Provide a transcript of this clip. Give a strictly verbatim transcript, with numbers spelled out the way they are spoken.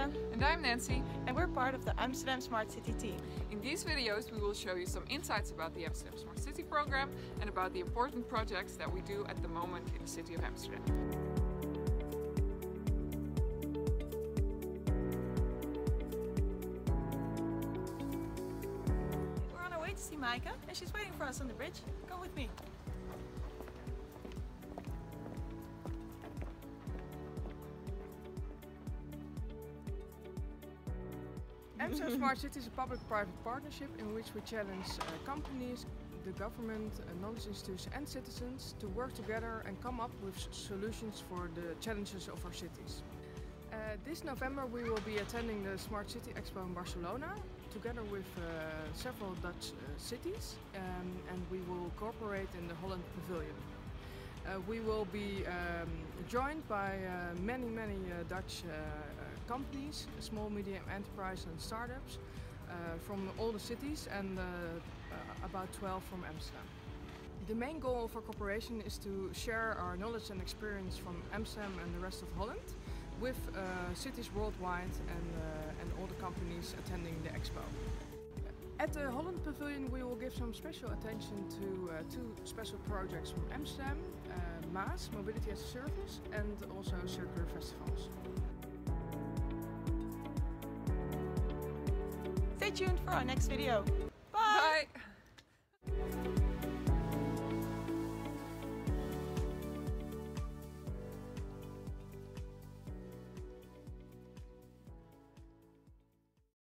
Ellen. And I'm Nancy. And we're part of the Amsterdam Smart City team. In these videos we will show you some insights about the Amsterdam Smart City program and about the important projects that we do at the moment in the city of Amsterdam. We're on our way to see Maaike and she's waiting for us on the bridge. Come with me. Amsterdam Smart City is a public-private partnership in which we challenge uh, companies, the government, uh, knowledge institutes and citizens to work together and come up with solutions for the challenges of our cities. Uh, this November we will be attending the Smart City Expo in Barcelona together with uh, several Dutch uh, cities um, and we will cooperate in the Holland Pavilion. Uh, we will be um, joined by uh, many, many uh, Dutch uh, uh, companies, small, medium enterprise and startups uh, from all the cities and uh, uh, about twelve from Amsterdam. The main goal of our cooperation is to share our knowledge and experience from Amsterdam and the rest of Holland with uh, cities worldwide and, uh, and all the companies attending the expo. At the Holland Pavilion we will give some special attention to uh, two special projects from Amsterdam, uh, MAAS, Mobility as a Service, and also circular festivals. Stay tuned for our next video. Bye! Bye.